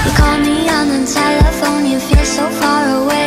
call me on the telephone, you feel so far away.